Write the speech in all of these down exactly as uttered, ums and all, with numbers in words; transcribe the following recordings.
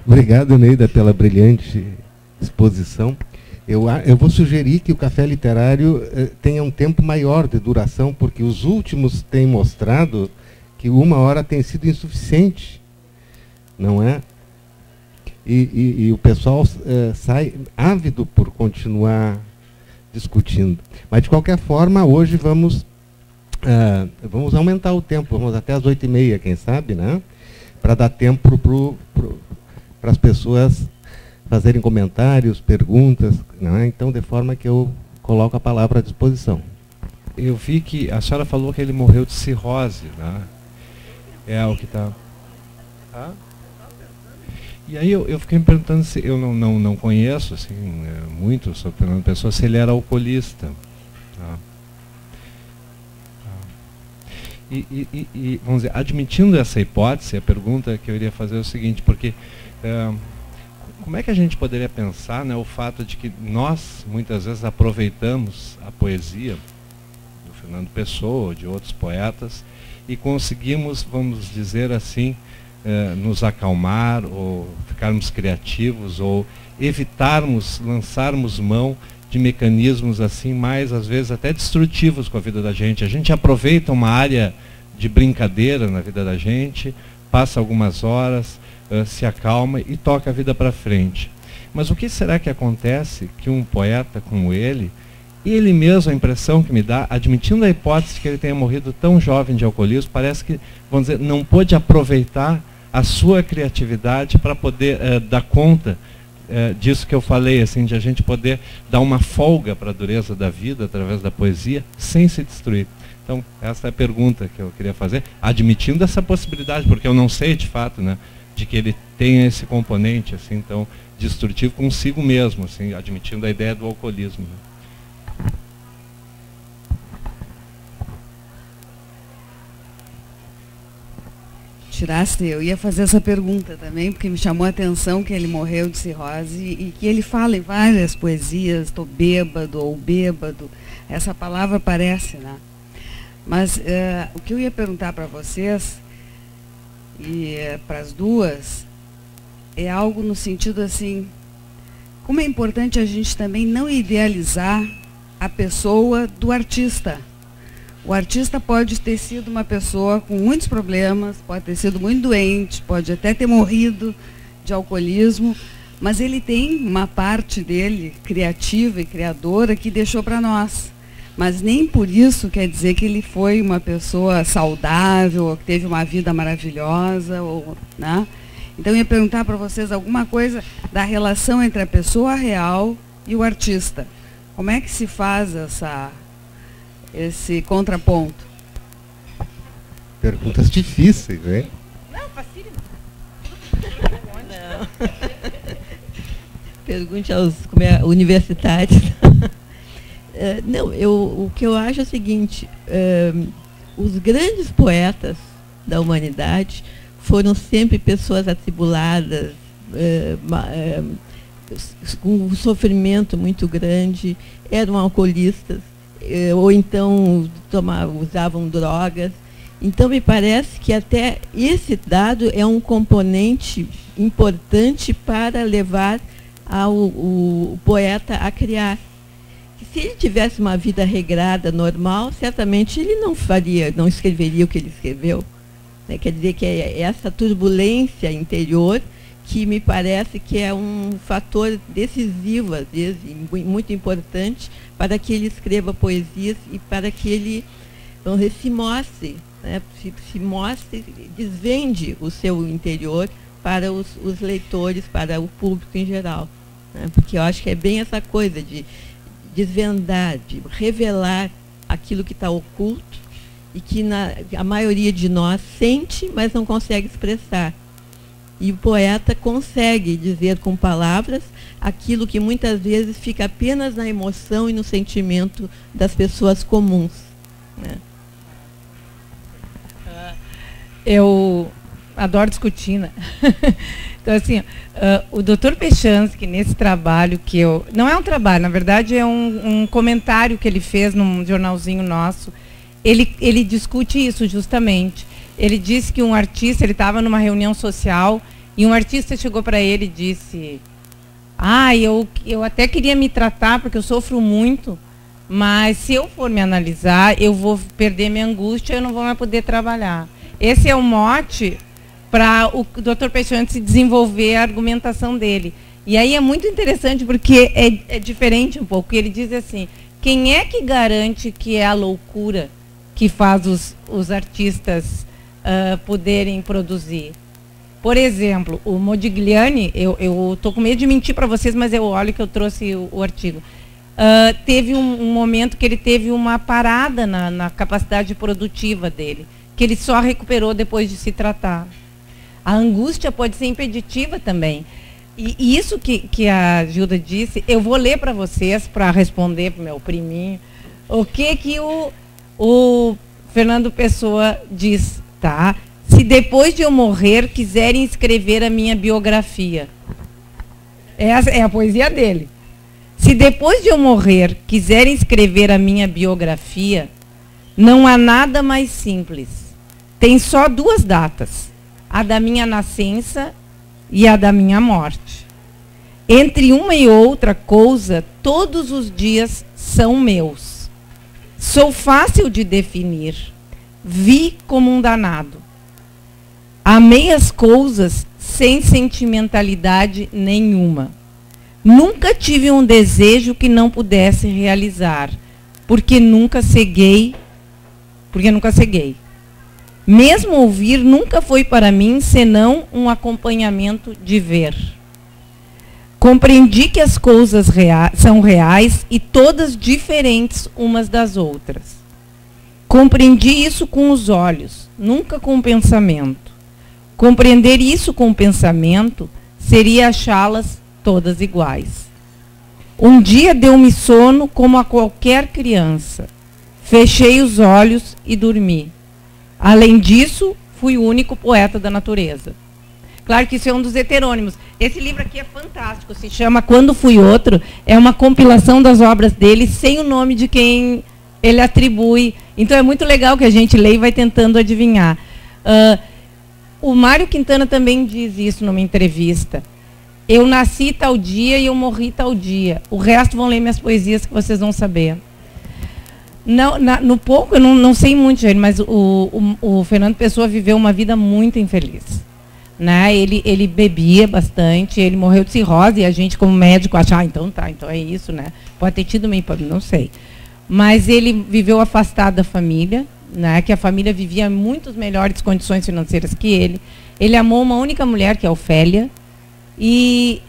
Obrigado, Neida, pela brilhante exposição. Eu, eu vou sugerir que o Café Literário eh, tenha um tempo maior de duração, porque os últimos têm mostrado que uma hora tem sido insuficiente, não é? E, e, e o pessoal eh, sai ávido por continuar discutindo. Mas, de qualquer forma, hoje vamos, eh, vamos aumentar o tempo, vamos até às oito e meia, quem sabe, né? Para dar tempo para as pessoas fazerem comentários, perguntas, né? Então, de forma que eu coloco a palavra à disposição. Eu vi que a senhora falou que ele morreu de cirrose, né? É o que está... Ah? E aí eu, eu fiquei me perguntando se... Eu não, não, não conheço assim, muito sobre Fernando Pessoa, se ele era alcoolista. Tá? E, e, e, vamos dizer, admitindo essa hipótese, a pergunta que eu iria fazer é o seguinte, porque... É, como é que a gente poderia pensar, né, o fato de que nós, muitas vezes, aproveitamos a poesia do Fernando Pessoa, ou de outros poetas, e conseguimos, vamos dizer assim, eh, nos acalmar, ou ficarmos criativos, ou evitarmos, lançarmos mão de mecanismos assim, mais, às vezes, até destrutivos com a vida da gente. A gente aproveita uma área de brincadeira na vida da gente, passa algumas horas... Uh, se acalma e toca a vida para frente. Mas o que será que acontece que um poeta como ele, ele mesmo, a impressão que me dá, admitindo a hipótese que ele tenha morrido tão jovem de alcoolismo, parece que, vamos dizer, não pôde aproveitar a sua criatividade para poder uh, dar conta uh, disso que eu falei, assim, de a gente poder dar uma folga para a dureza da vida através da poesia, sem se destruir. Então, essa é a pergunta que eu queria fazer, admitindo essa possibilidade, porque eu não sei de fato, né, de que ele tenha esse componente assim tão destrutivo consigo mesmo, assim, admitindo a ideia do alcoolismo. Né? Tiraste, eu ia fazer essa pergunta também, porque me chamou a atenção que ele morreu de cirrose e que ele fala em várias poesias, estou bêbado ou bêbado, essa palavra aparece, né? Mas uh, o que eu ia perguntar para vocês e para as duas, é algo no sentido assim, como é importante a gente também não idealizar a pessoa do artista. O artista pode ter sido uma pessoa com muitos problemas, pode ter sido muito doente, pode até ter morrido de alcoolismo, mas ele tem uma parte dele criativa e criadora que deixou para nós. Mas nem por isso quer dizer que ele foi uma pessoa saudável, ou que teve uma vida maravilhosa, ou, né? Então eu ia perguntar para vocês alguma coisa da relação entre a pessoa real e o artista. Como é que se faz essa, esse contraponto? Perguntas difíceis, hein? Não, facílimo. Não. Pergunte aos como é, universitários. Uh, não, eu, o que eu acho é o seguinte, uh, os grandes poetas da humanidade foram sempre pessoas atribuladas, uh, uh, com um sofrimento muito grande, eram alcoolistas, uh, ou então tomavam, usavam drogas. Então, me parece que até esse dado é um componente importante para levar ao, o, o poeta a criar. Se ele tivesse uma vida regrada, normal, certamente ele não faria, não escreveria o que ele escreveu. Né? Quer dizer que é essa turbulência interior que me parece que é um fator decisivo, às vezes, muito importante para que ele escreva poesias e para que ele, vamos dizer, se mostre, né? se, se mostre, desvende o seu interior para os, os leitores, para o público em geral. Né? Porque eu acho que é bem essa coisa de desvendar, de revelar aquilo que está oculto e que na, a maioria de nós sente, mas não consegue expressar. E o poeta consegue dizer com palavras aquilo que muitas vezes fica apenas na emoção e no sentimento das pessoas comuns. Né? Eu adoro discutir, né? Então, assim, uh, o doutor Pechansky, nesse trabalho que eu... Não é um trabalho, na verdade é um, um comentário que ele fez num jornalzinho nosso. Ele, ele discute isso justamente. Ele disse que um artista, ele estava numa reunião social E um artista chegou para ele e disse, ah, eu, eu até queria me tratar porque eu sofro muito, mas se eu for me analisar, eu vou perder minha angústia, eu não vou mais poder trabalhar. Esse é o mote para o doutor Peixante se desenvolver a argumentação dele. E aí é muito interessante porque é, é diferente um pouco. Ele diz assim, quem é que garante que é a loucura que faz os, os artistas uh, poderem produzir? Por exemplo, o Modigliani, eu estou com medo de mentir para vocês, mas eu olho que eu trouxe o, o artigo. Uh, teve um, um momento que ele teve uma parada na, na capacidade produtiva dele, que ele só recuperou depois de se tratar. A angústia pode ser impeditiva também. E, e isso que, que a Gilda disse, eu vou ler para vocês, para responder para o meu priminho, o que, que o, o Fernando Pessoa diz, tá? Se depois de eu morrer quiserem escrever a minha biografia. Essa é a poesia dele. Se depois de eu morrer quiserem escrever a minha biografia, não há nada mais simples. Tem só duas datas, a da minha nascença e a da minha morte. Entre uma e outra coisa, todos os dias são meus. Sou fácil de definir. Vi como um danado. Amei as coisas sem sentimentalidade nenhuma. Nunca tive um desejo que não pudesse realizar, porque nunca ceguei, porque nunca ceguei. Mesmo ouvir nunca foi para mim senão um acompanhamento de ver. Compreendi que as coisas rea- são reais e todas diferentes umas das outras. Compreendi isso com os olhos, nunca com o pensamento. Compreender isso com o pensamento seria achá-las todas iguais. Um dia deu-me sono como a qualquer criança. Fechei os olhos e dormi. Além disso, fui o único poeta da natureza. Claro que isso é um dos heterônimos. Esse livro aqui é fantástico, se chama Quando Fui Outro. É uma compilação das obras dele, sem o nome de quem ele atribui. Então é muito legal que a gente lê e vai tentando adivinhar. Uh, o Mário Quintana também diz isso numa entrevista. Eu nasci tal dia e eu morri tal dia. O resto vão ler minhas poesias que vocês vão saber. Não, na, no pouco, eu não, não sei muito, gente, mas o, o, o Fernando Pessoa viveu uma vida muito infeliz. Né? Ele, ele bebia bastante, ele morreu de cirrose, e a gente, como médico, acha, ah, então tá, então é isso, né? Pode ter tido meio, não sei. Mas ele viveu afastado da família, né? Que a família vivia em muito melhores condições financeiras que ele. Ele amou uma única mulher, que é a Ofélia, e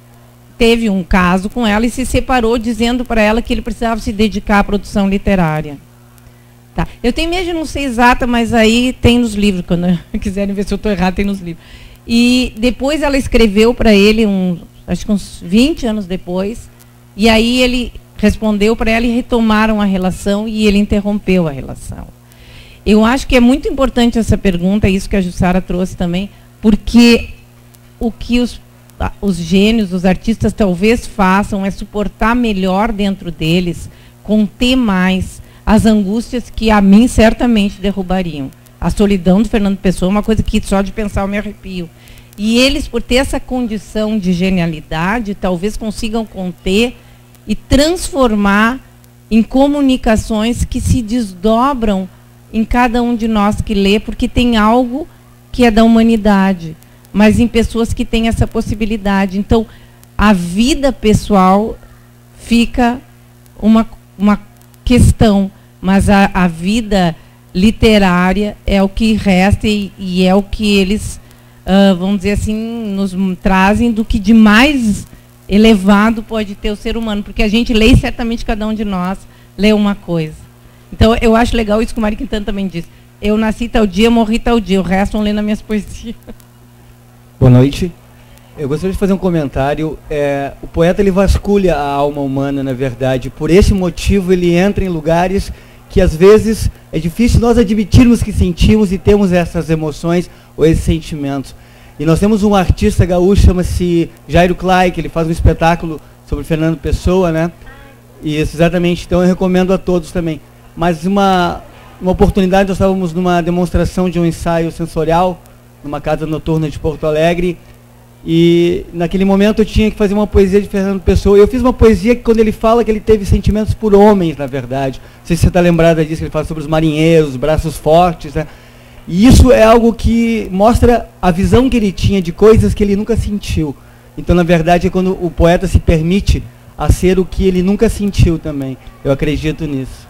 teve um caso com ela e se separou, dizendo para ela que ele precisava se dedicar à produção literária. Tá. Eu tenho medo de não ser exata, mas aí tem nos livros, quando quiserem ver se eu estou errada, tem nos livros. E depois ela escreveu para ele, um, acho que uns vinte anos depois, e aí ele respondeu para ela e retomaram a relação e ele interrompeu a relação. Eu acho que é muito importante essa pergunta, isso que a Jussara trouxe também, porque o que os os gênios, os artistas talvez façam é suportar melhor dentro deles, conter mais as angústias que a mim certamente derrubariam. A solidão do Fernando Pessoa é uma coisa que só de pensar eu me arrepio. E eles, por ter essa condição de genialidade, talvez consigam conter e transformar em comunicações que se desdobram em cada um de nós que lê, porque tem algo que é da humanidade, mas em pessoas que têm essa possibilidade. Então, a vida pessoal fica uma, uma questão, mas a, a vida literária é o que resta e, e é o que eles, uh, vamos dizer assim, nos trazem do que de mais elevado pode ter o ser humano, porque a gente lê e certamente cada um de nós lê uma coisa. Então, eu acho legal isso que o Mário Quintana também disse. Eu nasci tal dia, morri tal dia, o resto vão ler nas minhas poesias. Boa noite. Eu gostaria de fazer um comentário. É, o poeta ele vasculha a alma humana, na verdade. Por esse motivo, ele entra em lugares que, às vezes, é difícil nós admitirmos que sentimos e temos essas emoções ou esses sentimentos. E nós temos um artista gaúcho, chama-se Jairo Clay, que ele faz um espetáculo sobre Fernando Pessoa, né? Isso, exatamente. Então, eu recomendo a todos também. Mas uma, uma oportunidade, nós estávamos numa demonstração de um ensaio sensorial, numa casa noturna de Porto Alegre, E naquele momento eu tinha que fazer uma poesia de Fernando Pessoa. Eu fiz uma poesia que, quando ele fala que ele teve sentimentos por homens, na verdade. Não sei se você está lembrada disso, que ele fala sobre os marinheiros, os braços fortes, né? E isso é algo que mostra a visão que ele tinha de coisas que ele nunca sentiu. Então, na verdade, é quando o poeta se permite a ser o que ele nunca sentiu também. Eu acredito nisso.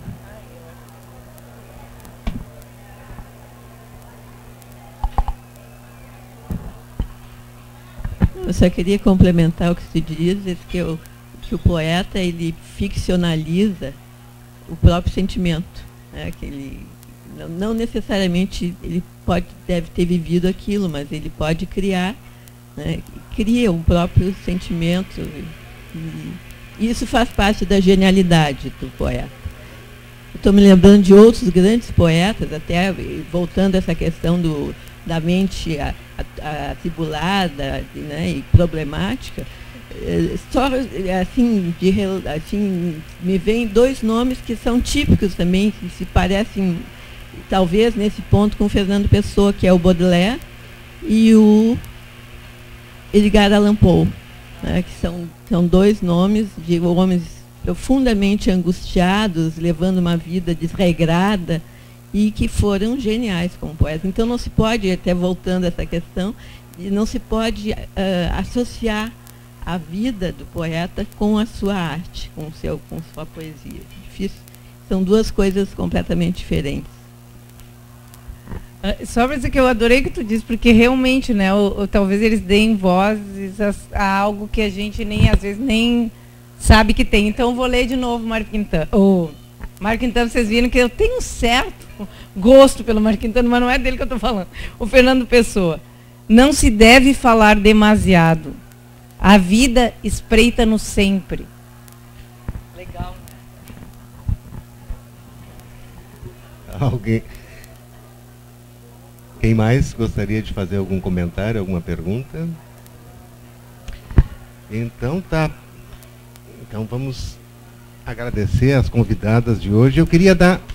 Eu só queria complementar o que se diz, que, eu, que o poeta, ele ficcionaliza o próprio sentimento, né? Que ele, não, não necessariamente ele pode, deve ter vivido aquilo, mas ele pode criar, né? Cria o próprio sentimento, e isso faz parte da genialidade do poeta. Estou me lembrando de outros grandes poetas, até voltando a essa questão do, da mente atribulada, né, e problemática. Só assim, de, assim, me vêm dois nomes que são típicos também, que se parecem, talvez, nesse ponto, com o Fernando Pessoa, que é o Baudelaire e o Edgar Allan Poe, né, que são, são dois nomes de homens profundamente angustiados, levando uma vida desregrada, e que foram geniais como poetas. Então não se pode, até voltando a essa questão, não se pode uh, associar a vida do poeta com a sua arte, com, o seu, com sua poesia. Difícil. São duas coisas completamente diferentes. Só para dizer que eu adorei o que tu disse, porque realmente, né, ou, ou, talvez eles deem vozes a, a algo que a gente nem, às vezes, nem sabe que tem. Então, eu vou ler de novo Mário Quintana. Oh, Mário Quintana, vocês viram que eu tenho um certo gosto pelo Mário Quintana, mas não é dele que eu estou falando. O Fernando Pessoa. Não se deve falar demasiado. A vida espreita-nos sempre. Legal, né? Alguém... Quem mais gostaria de fazer algum comentário, alguma pergunta? Então tá. Então vamos agradecer as convidadas de hoje. Eu queria dar